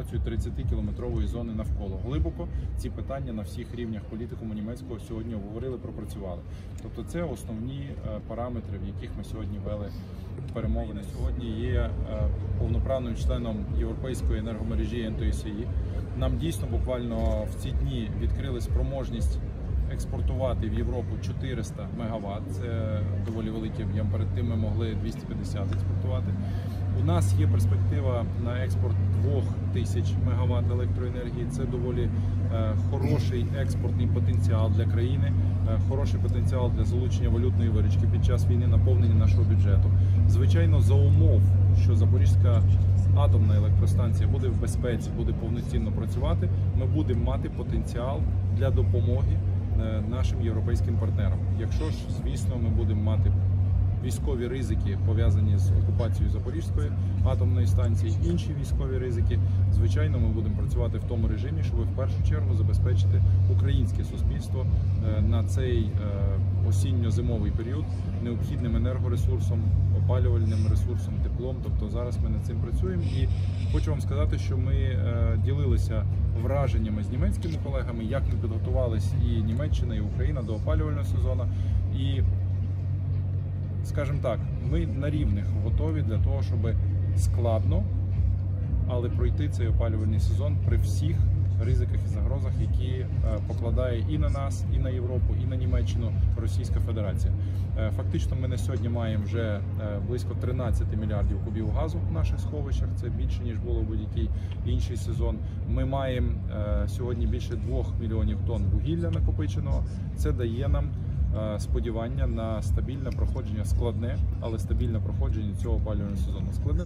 цієї 30-кілометрової зони навколо. Глибоко ці питання на всіх рівнях політикуму німецького сьогодні обговорили, пропрацювали. Тобто це основні параметри, в яких ми сьогодні вели перемовини. Сьогодні є повноправним членом європейської енергомережі NTSI. Нам дійсно буквально в ці дні відкрили спроможність експортувати в Європу 400 МВт. Це доволі великий об'єм. Перед тим ми могли 250 експортувати. У нас є перспектива на експорт 2000 МВт електроенергії. Це доволі хороший експортний потенціал для країни, хороший потенціал для залучення валютної виручки під час війни, наповнення нашого бюджету. Звичайно, за умов, що Запорізька атомна електростанція буде в безпеці, буде повноцінно працювати, ми будемо мати потенціал для допомоги нашим європейським партнерам. Якщо ж, звісно, ми будемо мати військові ризики, пов'язані з окупацією Запорізької атомної станції, інші військові ризики, звичайно, ми будемо працювати в тому режимі, щоб в першу чергу забезпечити українське суспільство на цей осінньо-зимовий період необхідним енергоресурсом, опалювальним ресурсом, теплом. Тобто зараз ми над цим працюємо. І хочу вам сказати, що ми ділилися враженнями з німецькими колегами, як ми підготувалися і Німеччина, і Україна до опалювального сезону. І скажімо так, ми на рівних готові для того, щоб складно, але пройти цей опалювальний сезон при всіх ризиках і загрозах, які покладає і на нас, і на Європу, і на Німеччину Російська Федерація. Фактично ми на сьогодні маємо вже близько 13 мільярдів кубів газу в наших сховищах, це більше, ніж було в будь-який інший сезон. Ми маємо сьогодні більше 2 мільйонів тонн вугілля накопиченого, це дає нам сподівання на стабільне проходження, складне, але стабільне проходження цього опалювального сезону.